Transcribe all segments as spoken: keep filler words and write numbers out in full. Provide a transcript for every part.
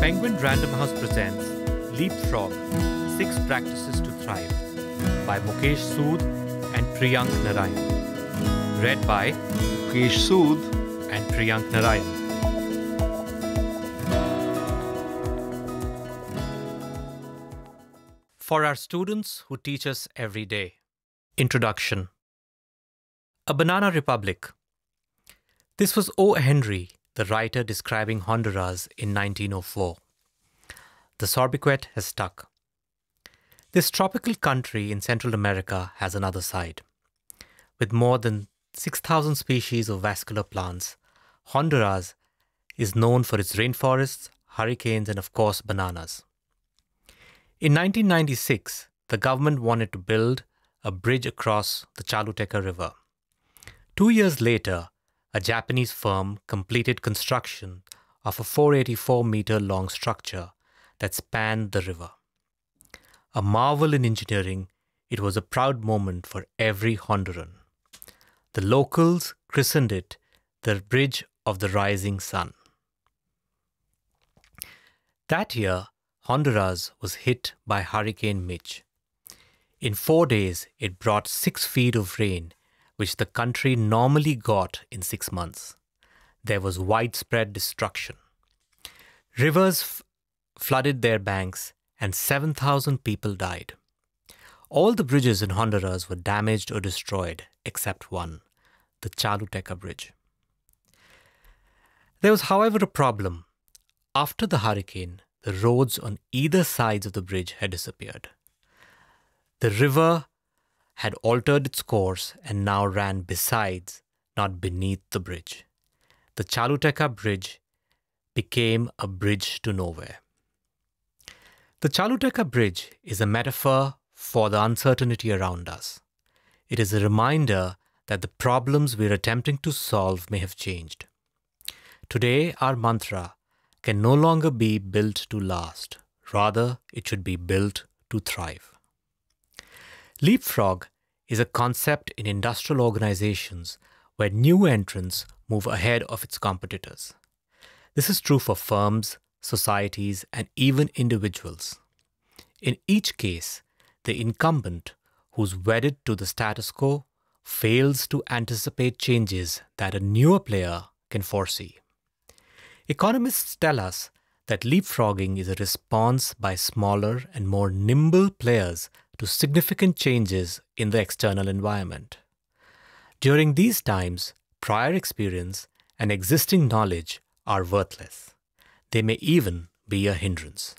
Penguin Random House presents Leapfrog, Six Practices to Thrive by Mukesh Sud and Priyank Narayan. Read by Mukesh Sud and Priyank Narayan. For our students who teach us every day. Introduction. A Banana Republic. This was O. Henry, the writer describing Honduras in nineteen oh four. The sobriquet has stuck. This tropical country in Central America has another side. With more than six thousand species of vascular plants, Honduras is known for its rainforests, hurricanes, and of course bananas. In nineteen ninety-six, the government wanted to build a bridge across the Choluteca River. Two years later, a Japanese firm completed construction of a four hundred eighty-four meter long structure that spanned the river. A marvel in engineering, it was a proud moment for every Honduran. The locals christened it the Bridge of the Rising Sun. That year, Honduras was hit by Hurricane Mitch. In four days, it brought six feet of rain, which the country normally got in six months. There was widespread destruction. Rivers f- flooded their banks and seven thousand people died. All the bridges in Honduras were damaged or destroyed except one, the Choluteca Bridge. There was, however, a problem. After the hurricane, the roads on either sides of the bridge had disappeared. The river had altered its course and now ran besides, not beneath the bridge. The Choluteca Bridge became a bridge to nowhere. The Choluteca Bridge is a metaphor for the uncertainty around us. It is a reminder that the problems we're attempting to solve may have changed. Today, our mantra can no longer be built to last. Rather, it should be built to thrive. Leapfrog is a concept in industrial organizations where new entrants move ahead of its competitors. This is true for firms, societies, and even individuals. In each case, the incumbent, who's wedded to the status quo, fails to anticipate changes that a newer player can foresee. Economists tell us that leapfrogging is a response by smaller and more nimble players to significant changes in the external environment. During these times, prior experience and existing knowledge are worthless. They may even be a hindrance.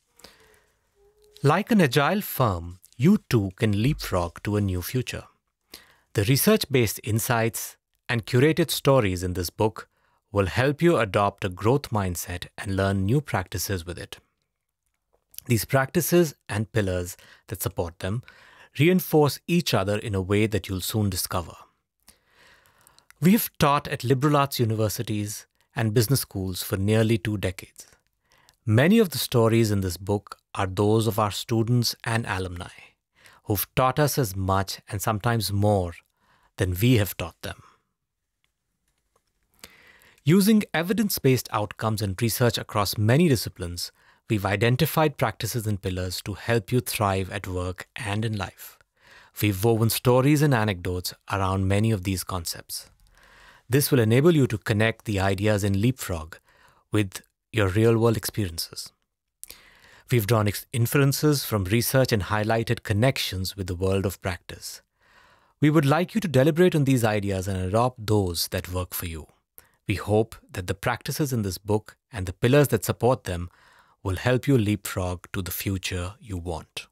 Like an agile firm, you too can leapfrog to a new future. The research-based insights and curated stories in this book will help you adopt a growth mindset and learn new practices with it. These practices and pillars that support them reinforce each other in a way that you'll soon discover. We've taught at liberal arts universities and business schools for nearly two decades. Many of the stories in this book are those of our students and alumni, who've taught us as much and sometimes more than we have taught them. Using evidence-based outcomes and research across many disciplines, we've identified practices and pillars to help you thrive at work and in life. We've woven stories and anecdotes around many of these concepts. This will enable you to connect the ideas in Leapfrog with your real-world experiences. We've drawn inferences from research and highlighted connections with the world of practice. We would like you to deliberate on these ideas and adopt those that work for you. We hope that the practices in this book and the pillars that support them will help you leapfrog to the future you want.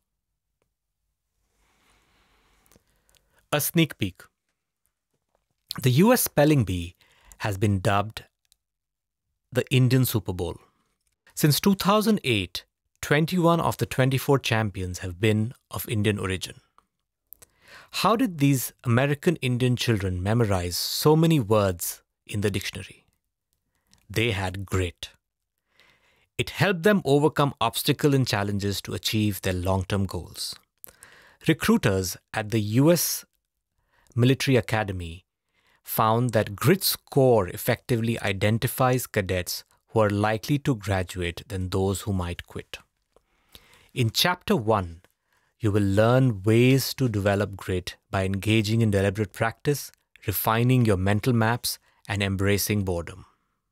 A sneak peek. The U S Spelling Bee has been dubbed the Indian Super Bowl. Since two thousand eight, twenty-one of the twenty-four champions have been of Indian origin. How did these American Indian children memorize so many words in the dictionary? They had grit. It helped them overcome obstacles and challenges to achieve their long-term goals. Recruiters at the U S Military Academy found that grit score effectively identifies cadets who are likely to graduate than those who might quit. In Chapter one, you will learn ways to develop grit by engaging in deliberate practice, refining your mental maps, and embracing boredom.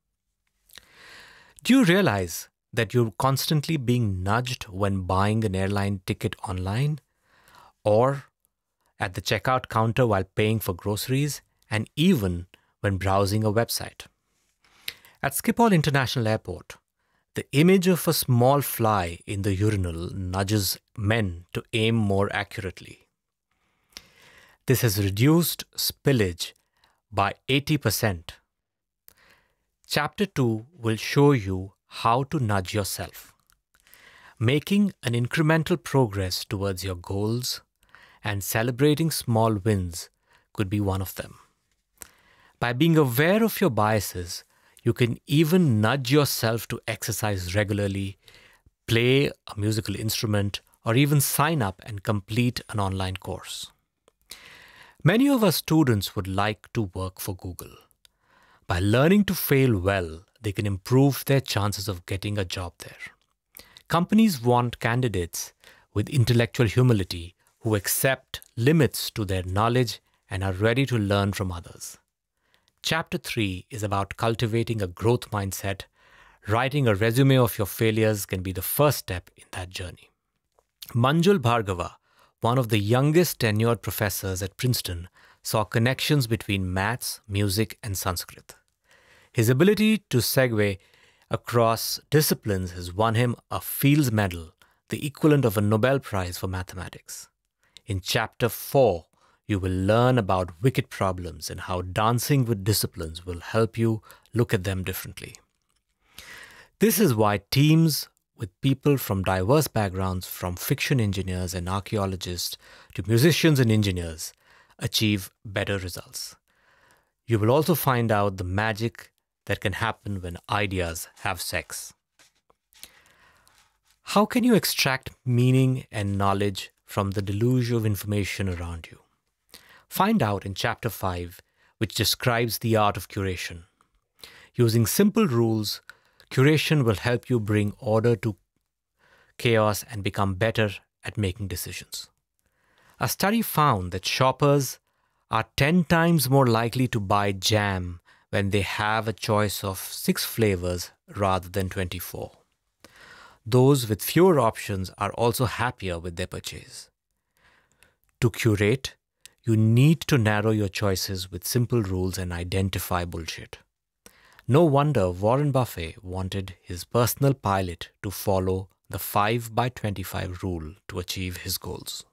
Do you realize that you're constantly being nudged when buying an airline ticket online, or at the checkout counter while paying for groceries, and even when browsing a website? At Schiphol International Airport, the image of a small fly in the urinal nudges men to aim more accurately. This has reduced spillage by eighty percent. Chapter two will show you how to nudge yourself. Making an incremental progress towards your goals and celebrating small wins could be one of them. By being aware of your biases, you can even nudge yourself to exercise regularly, play a musical instrument, or even sign up and complete an online course. Many of our students would like to work for Google. By learning to fail well, they can improve their chances of getting a job there. Companies want candidates with intellectual humility who accept limits to their knowledge and are ready to learn from others. Chapter three is about cultivating a growth mindset. Writing a resume of your failures can be the first step in that journey. Manjul Bhargava, one of the youngest tenured professors at Princeton, saw connections between maths, music, and Sanskrit. His ability to segue across disciplines has won him a Fields Medal, the equivalent of a Nobel Prize for mathematics. In Chapter four, you will learn about wicked problems and how dancing with disciplines will help you look at them differently. This is why teams with people from diverse backgrounds, from fiction engineers and archaeologists to musicians and engineers, achieve better results. You will also find out the magic that can happen when ideas have sex. How can you extract meaning and knowledge from the deluge of information around you? Find out in Chapter five, which describes the art of curation. Using simple rules, curation will help you bring order to chaos and become better at making decisions. A study found that shoppers are ten times more likely to buy jam when they have a choice of six flavors rather than twenty-four. Those with fewer options are also happier with their purchase. To curate, you need to narrow your choices with simple rules and identify bullshit. No wonder Warren Buffett wanted his personal pilot to follow the five by twenty-five rule to achieve his goals.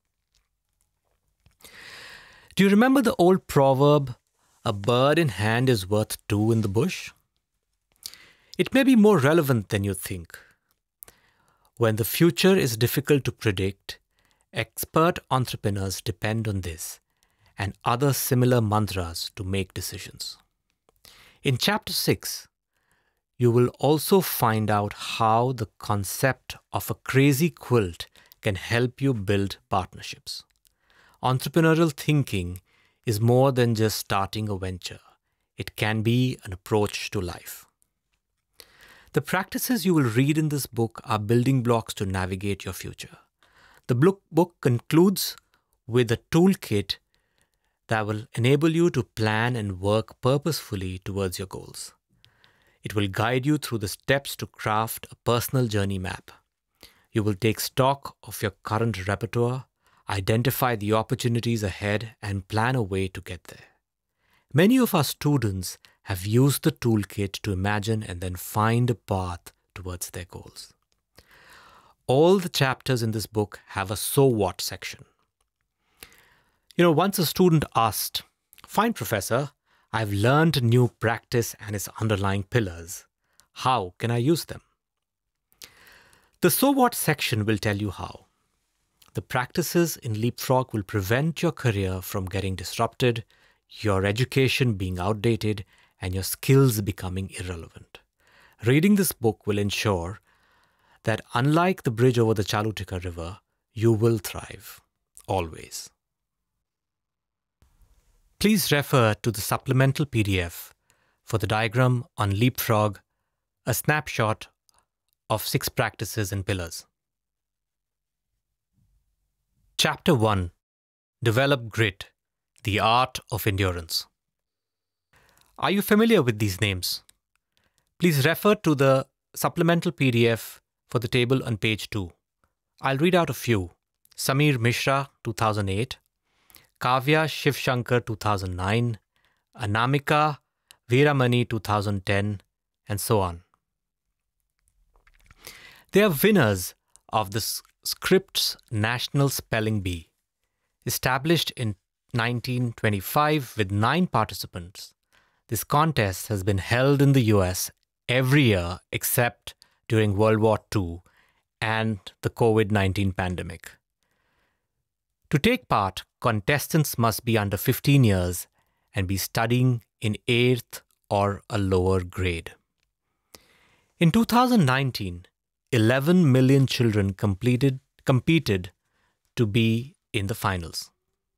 Do you remember the old proverb, "A bird in hand is worth two in the bush"? It may be more relevant than you think. When the future is difficult to predict, expert entrepreneurs depend on this and other similar mantras to make decisions. In Chapter six, you will also find out how the concept of a crazy quilt can help you build partnerships. Entrepreneurial thinking is more than just starting a venture. It can be an approach to life. The practices you will read in this book are building blocks to navigate your future. The book concludes with a toolkit that will enable you to plan and work purposefully towards your goals. It will guide you through the steps to craft a personal journey map. You will take stock of your current repertoire, identify the opportunities ahead, and plan a way to get there. Many of our students have used the toolkit to imagine and then find a path towards their goals. All the chapters in this book have a "so what" section. You know, once a student asked, "Fine, professor, I've learned a new practice and its underlying pillars. How can I use them?" The "so what" section will tell you how. The practices in Leapfrog will prevent your career from getting disrupted, your education being outdated, and your skills becoming irrelevant. Reading this book will ensure that unlike the bridge over the Chalutika River, you will thrive, always. Please refer to the supplemental P D F for the diagram on Leapfrog, a snapshot of six practices and pillars. Chapter one. Develop Grit, the Art of Endurance. Are you familiar with these names? Please refer to the supplemental P D F for the table on page two. I'll read out a few. Samir Mishra, two thousand eight. Kavya Shivshankar, two thousand nine. Anamika Veeramani, two thousand ten, and so on. They are winners of the Scripps National Spelling Bee. Established in nineteen twenty-five with nine participants, this contest has been held in the U S every year except during World War Two and the COVID nineteen pandemic. To take part, contestants must be under fifteen years and be studying in eighth or a lower grade. In two thousand nineteen, eleven million children completed, competed to be in the finals.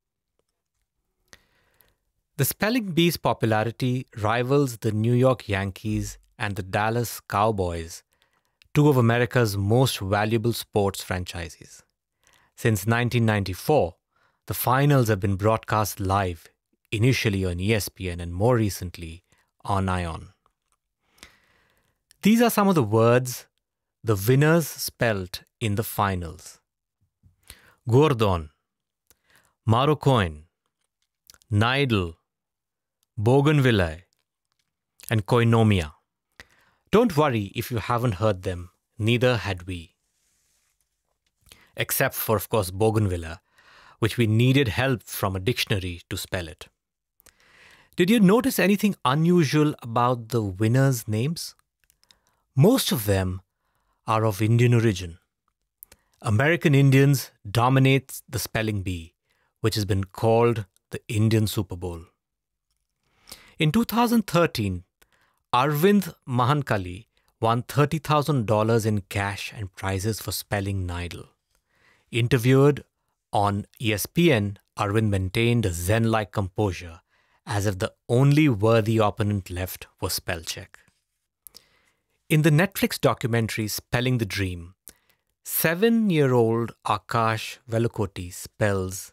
The spelling bee's popularity rivals the New York Yankees and the Dallas Cowboys, two of America's most valuable sports franchises. Since nineteen ninety-four, the finals have been broadcast live, initially on E S P N and more recently on ION. These are some of the words the winners spelt in the finals. Gordon, Moroccan, Nidal, Bougainvillea, and Koinomia. Don't worry if you haven't heard them, neither had we. Except for, of course, Bougainvillea, which we needed help from a dictionary to spell it. Did you notice anything unusual about the winners' names? Most of them are of Indian origin. American Indians dominate the spelling bee, which has been called the Indian Super Bowl. In two thousand thirteen, Arvind Mahankali won thirty thousand dollars in cash and prizes for spelling Nidal. Interviewed on E S P N, Arvind maintained a zen-like composure, as if the only worthy opponent left was spell check. In the Netflix documentary Spelling the Dream, seven-year-old Akash Velukoti spells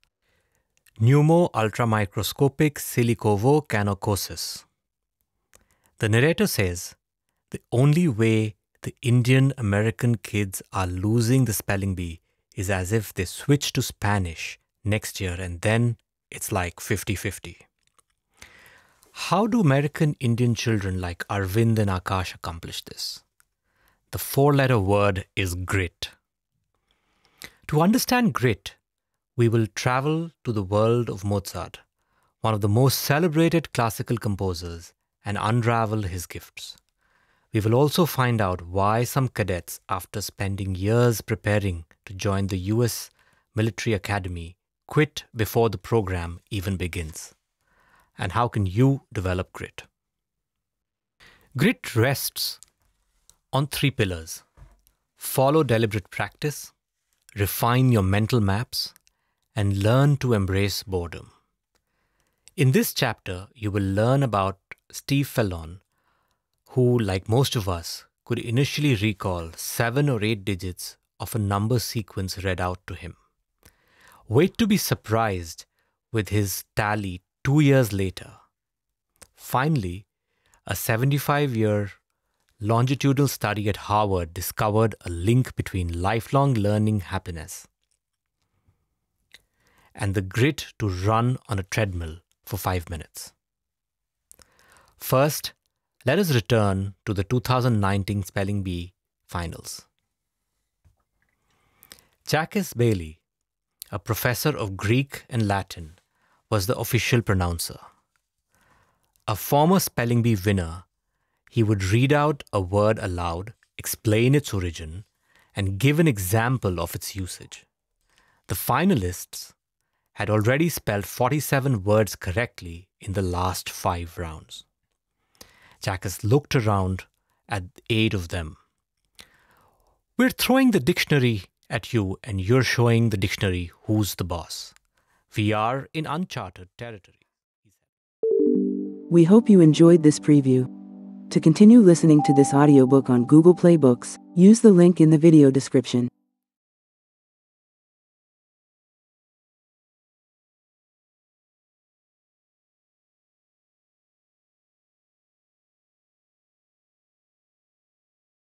pneumo-ultramicroscopic silicovo-canocosis. The narrator says, the only way the Indian American kids are losing the spelling bee is as if they switch to Spanish next year and then it's like fifty fifty. How do American Indian children like Arvind and Akash accomplish this? The four-letter word is grit. To understand grit, we will travel to the world of Mozart, one of the most celebrated classical composers, and unravel his gifts. We will also find out why some cadets, after spending years preparing to join the U S military academy, quit before the program even begins. And how can you develop grit? Grit rests on three pillars. Follow deliberate practice, refine your mental maps, and learn to embrace boredom. In this chapter, you will learn about Steve Fallon, who, like most of us, could initially recall seven or eight digits of a number sequence read out to him. Wait to be surprised with his tally two years later. Finally, a seventy-five-year longitudinal study at Harvard discovered a link between lifelong learning happiness and the grit to run on a treadmill for five minutes. First, let us return to the two thousand nineteen Spelling Bee finals. Jacques Bailey, a professor of Greek and Latin, was the official pronouncer. A former Spelling Bee winner, he would read out a word aloud, explain its origin, and give an example of its usage. The finalists had already spelled forty-seven words correctly in the last five rounds. Jacques looked around at eight of them. We're throwing the dictionary at you and you're showing the dictionary who's the boss. We are in uncharted territory. We hope you enjoyed this preview. To continue listening to this audiobook on Google Play Books, use the link in the video description.